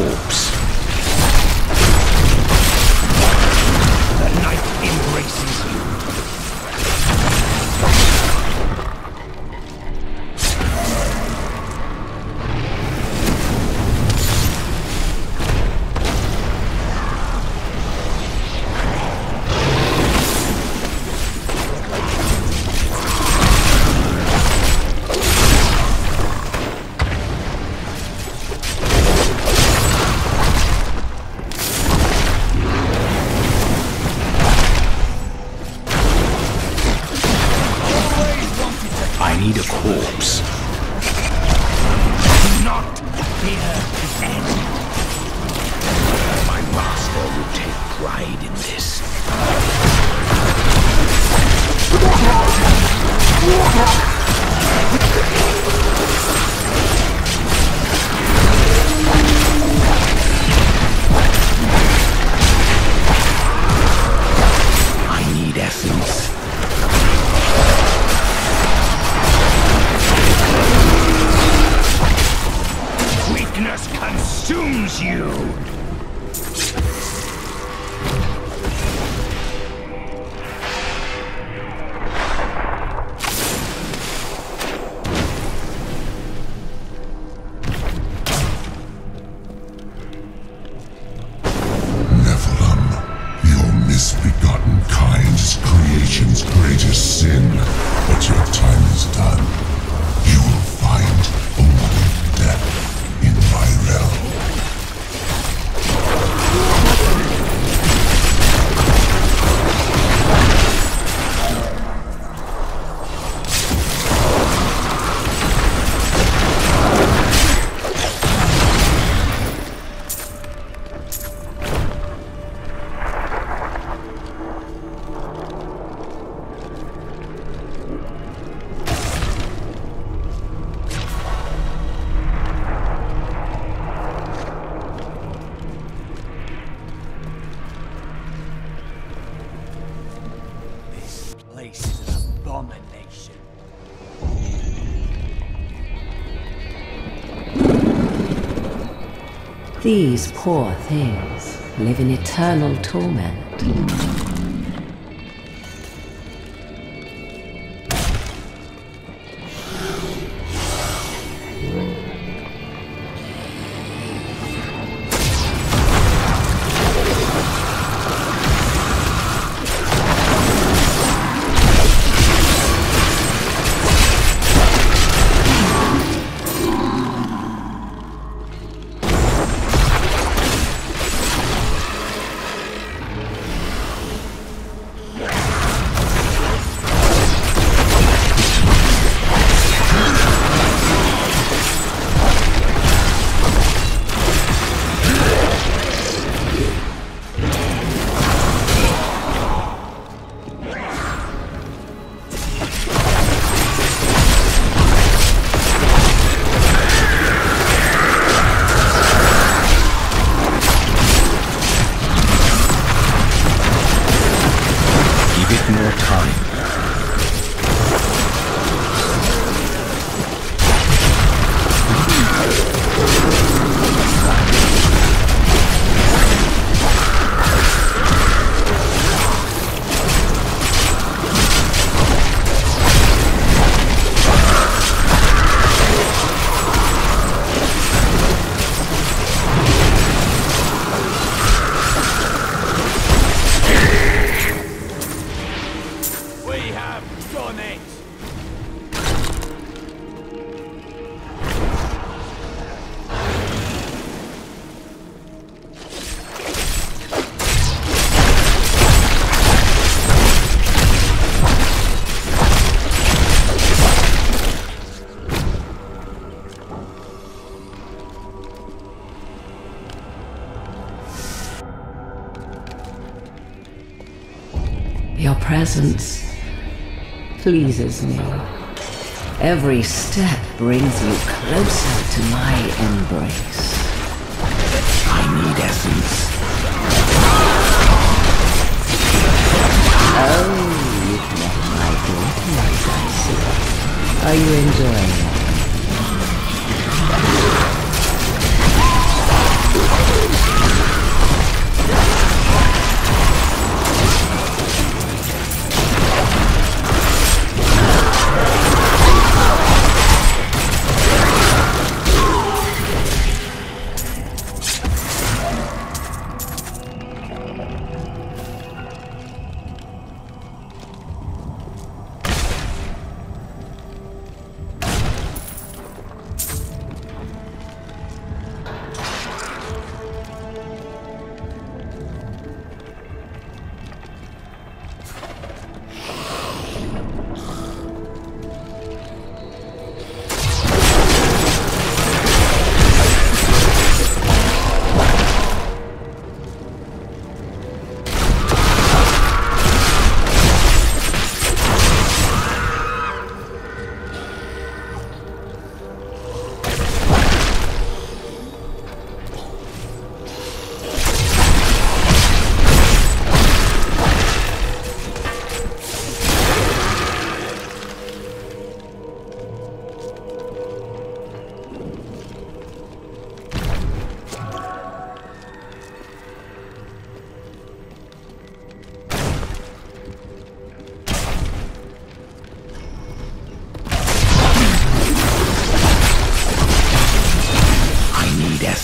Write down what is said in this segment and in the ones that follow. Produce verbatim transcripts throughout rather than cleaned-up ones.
corpse. The night embraces you. I need a corpse. Do not fear the end. My master will take pride in this. I need essence. Weakness consumes you! Nephilim, your misbegotten kind is creation's greatest sin. But your time is done. You will find only death in my realm. Place is an abomination. These poor things live in eternal torment. More time. We have done it! Your presence pleases me. Every step brings you closer to my embrace. I need essence. Oh, you've met my greatness, I see. Are you enjoying it?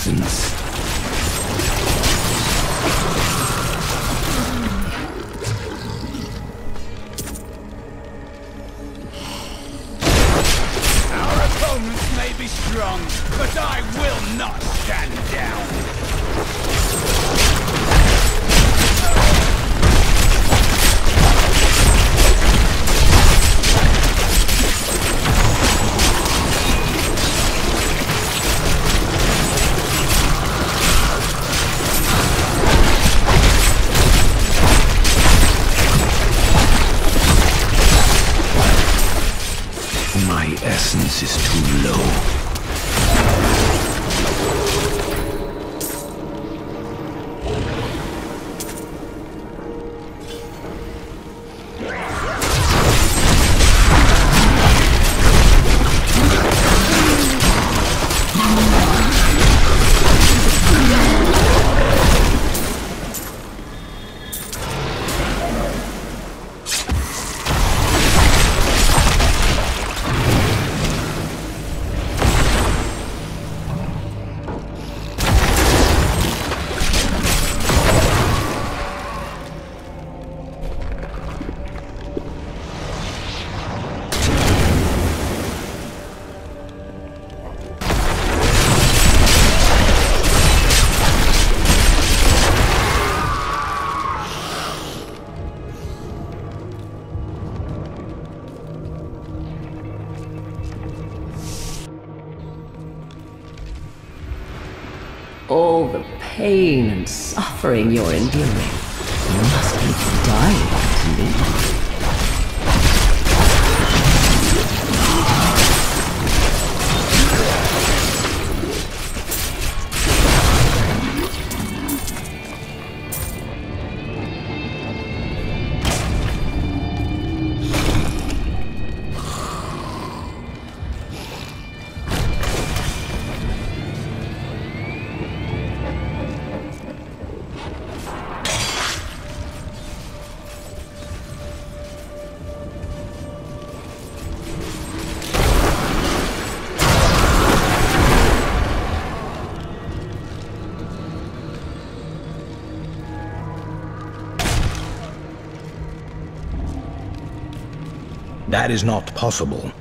essence. Our opponents may be strong, but I will not stand down. My essence is too low. All the pain and suffering you're enduring, you must be dying to leave. That is not possible.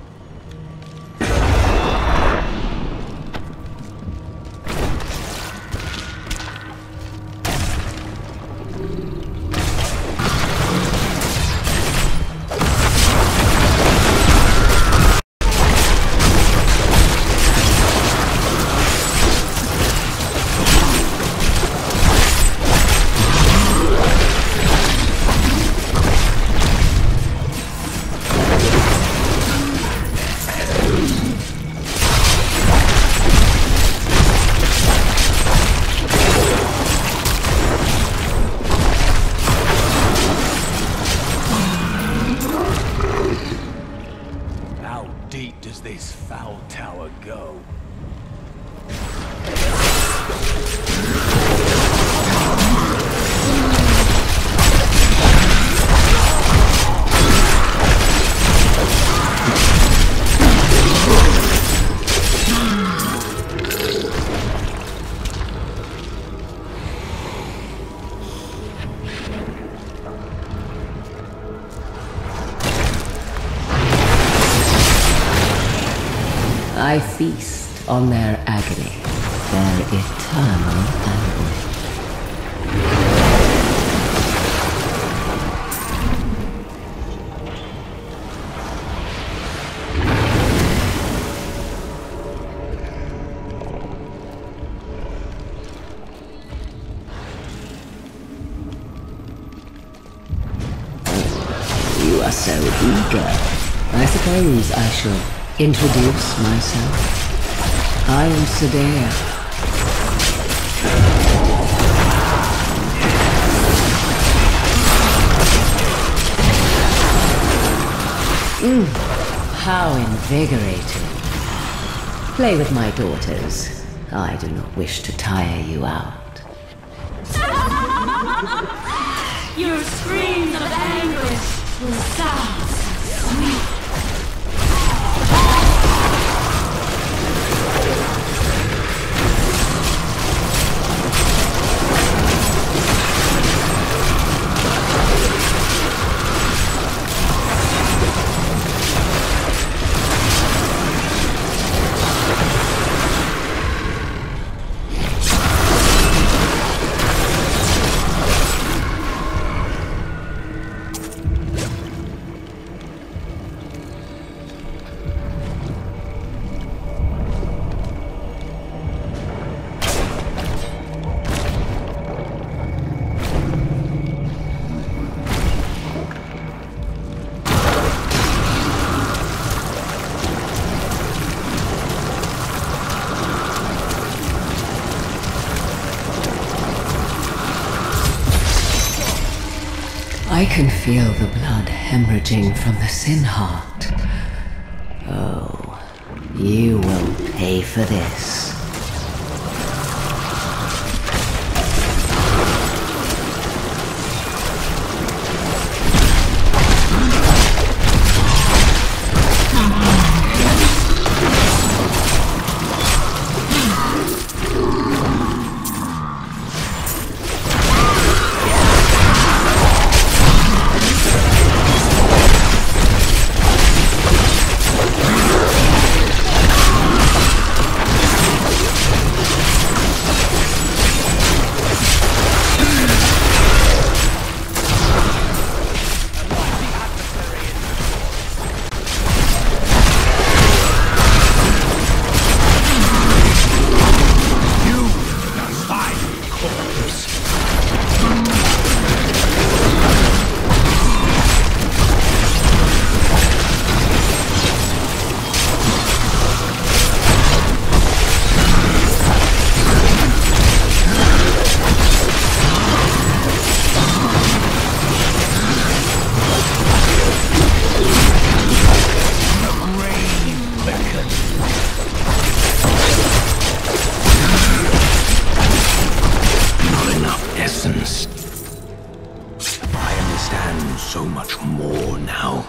Does this foul tower go? I feast on their agony, their eternal anguish. You are so eager. I suppose I should introduce myself. I am Sadea. Mm, how invigorating. Play with my daughters. I do not wish to tire you out. Your screams of anguish will sound sweet. I can feel the blood hemorrhaging from the Sin Heart. Oh, you will pay for this. So much more now.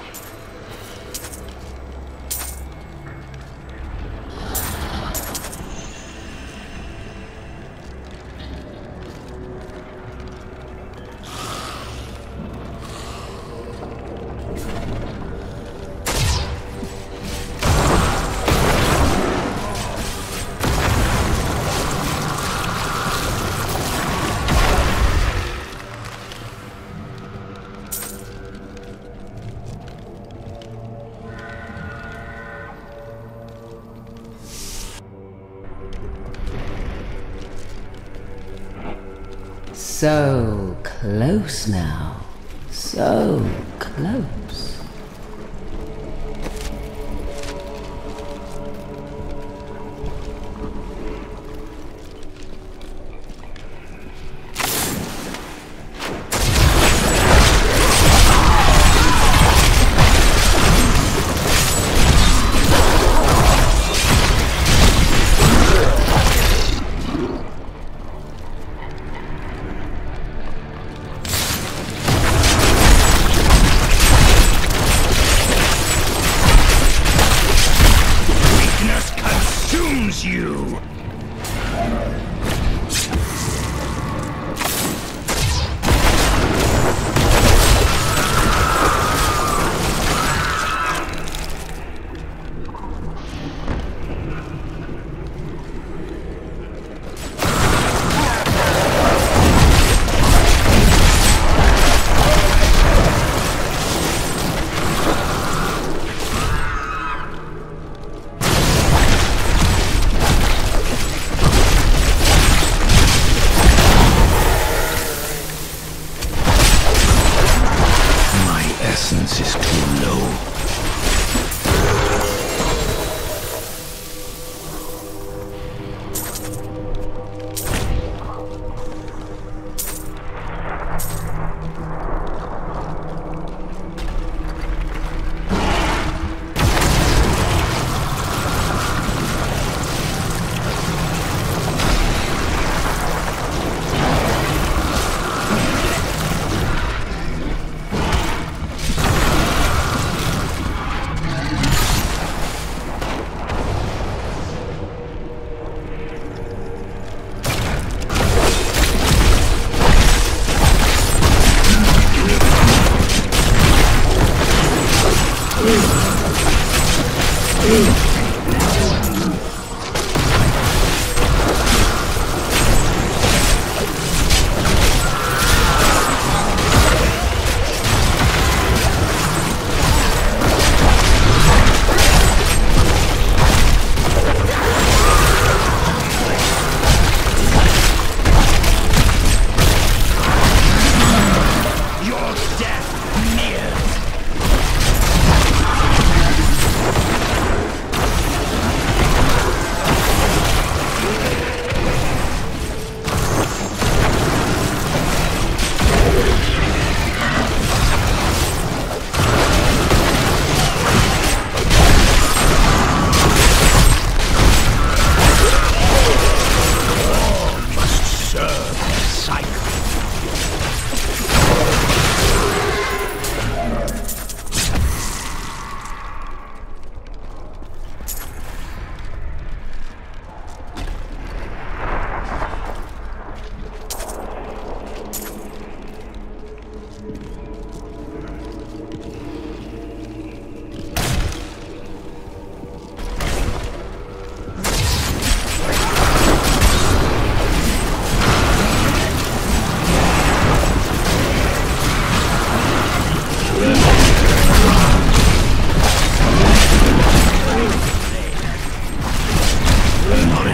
So close now. So close. You!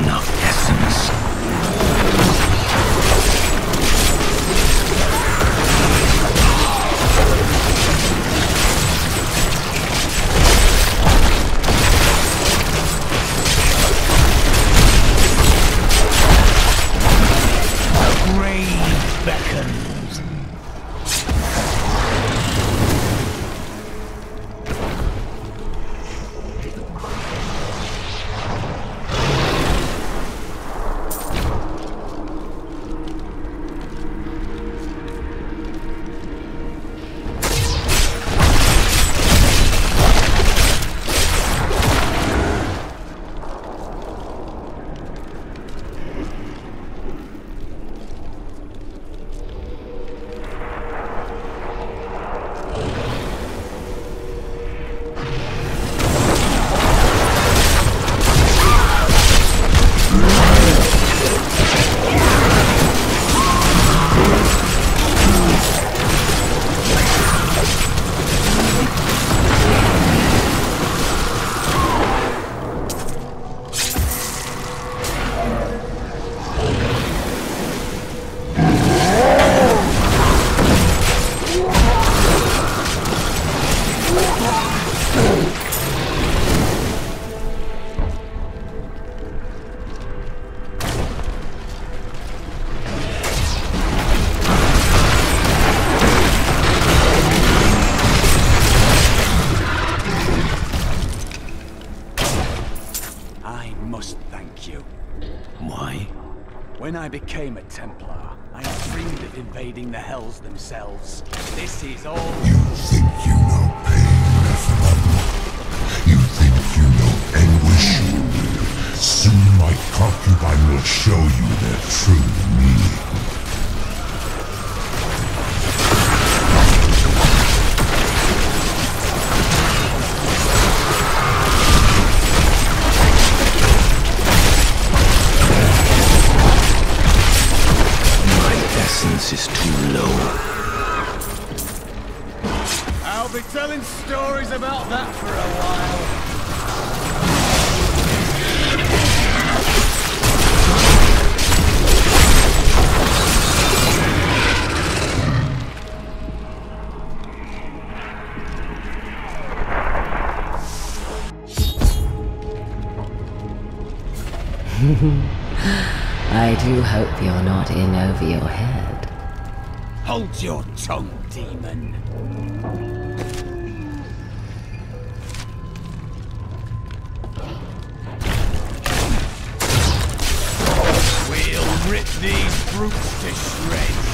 enough essence. Grave beckons. When I became a Templar, I dreamed of invading the Hells themselves. This is all... You think you know pain, Nephilim? You think you know anguish? Soon my concubine will show you their true meaning. Essence is too low. I'll be telling stories about that for a while. I do hope you're not in over your head. Hold your tongue, demon. We'll rip these brutes to shreds.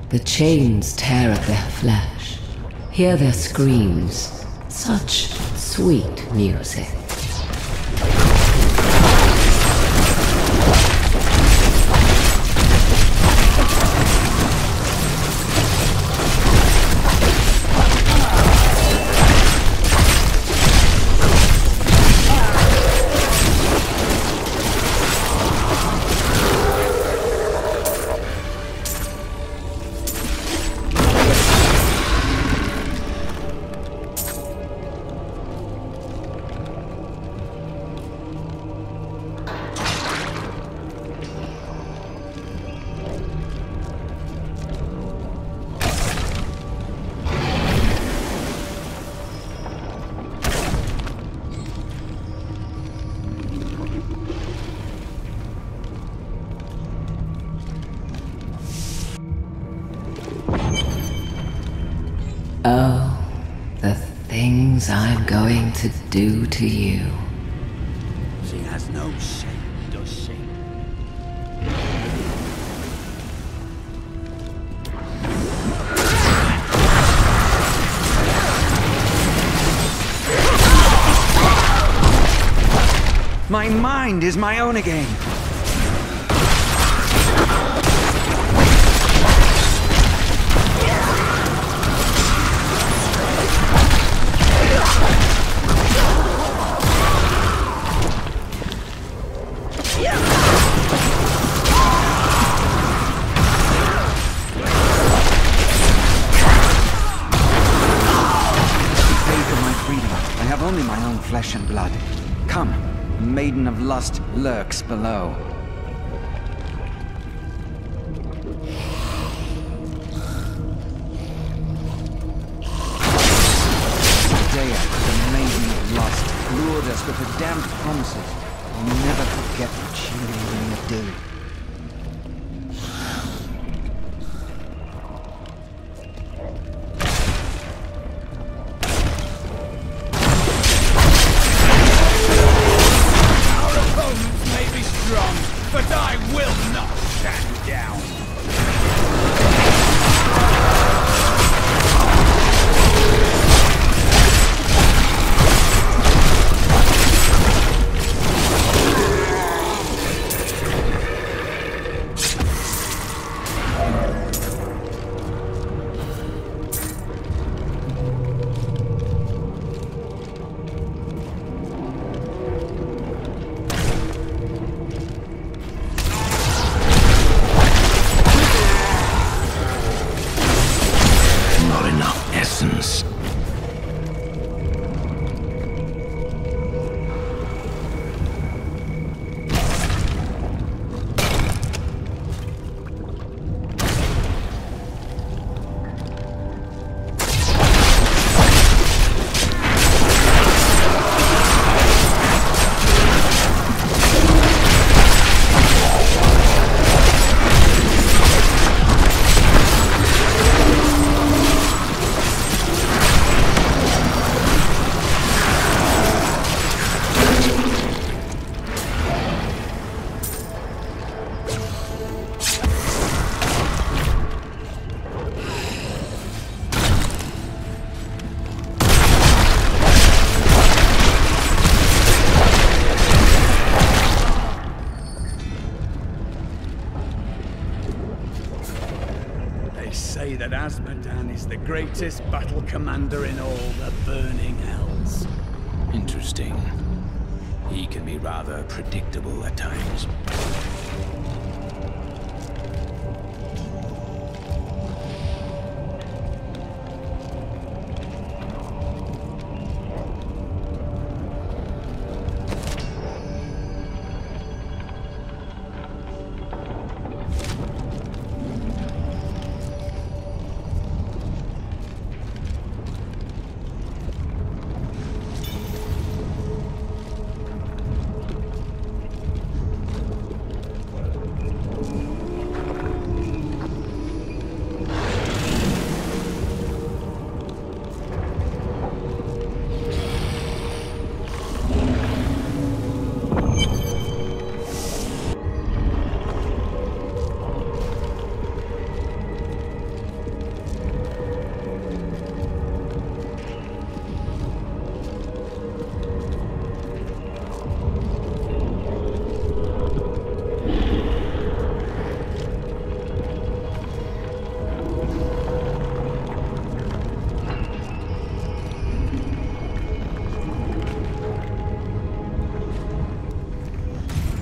The chains tear at their flesh. Hear their screams. Such sweet music. Oh, the things I'm going to do to you. She has no shame, does she? My mind is my own again. Only my own flesh and blood. Come, Maiden of Lust lurks below. Dea, the Maiden of Lust, lured us with her damned promises. I'll never forget what she made me do. But I will not stand down. Essence. They say that Azmodan is the greatest battle commander in all the Burning Hells. Interesting. He can be rather predictable at times.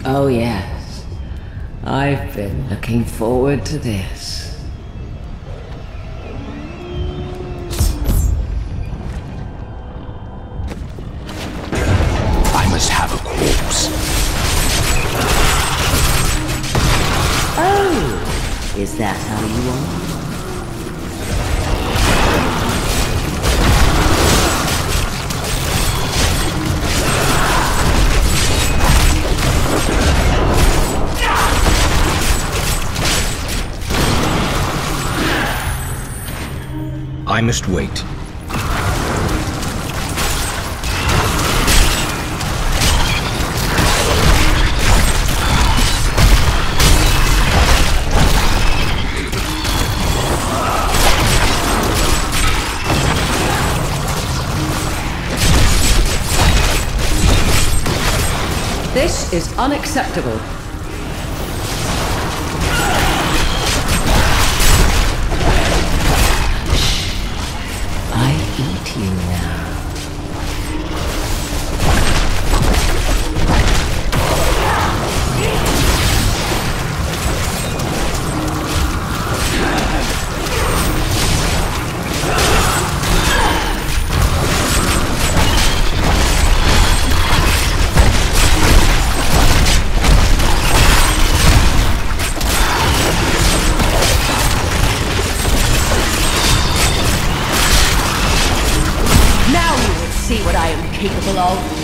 Oh, yes. I've been looking forward to this. I must have a corpse. Oh, is that how you are? I must wait. This is unacceptable. I eat you now. See what I am capable of.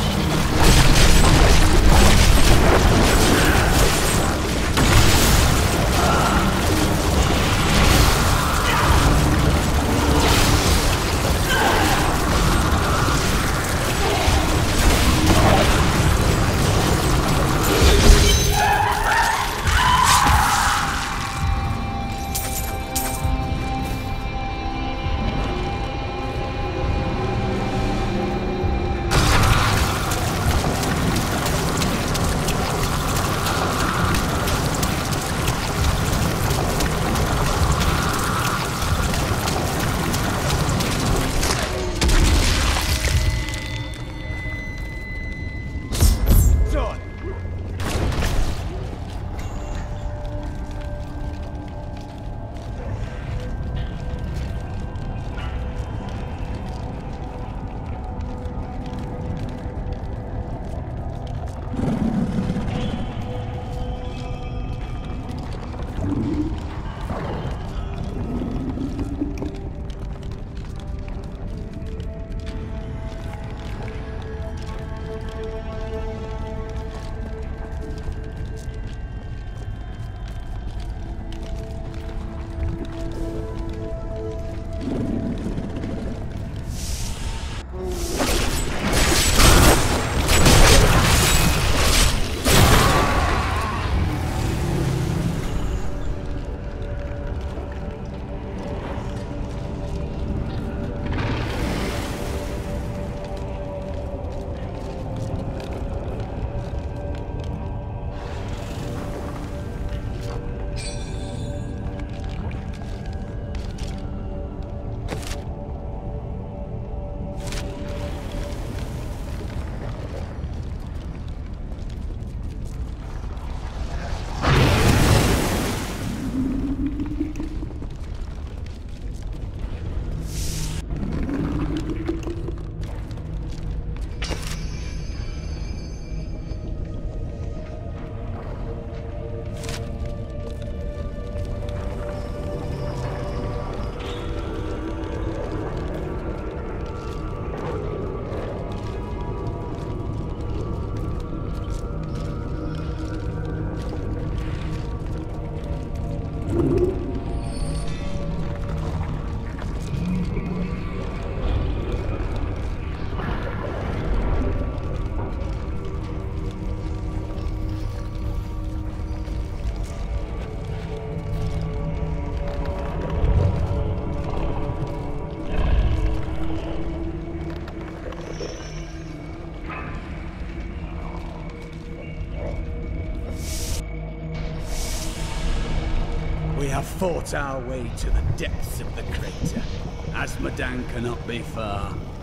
We have fought our way to the depths of the crater. Azmodan cannot be far.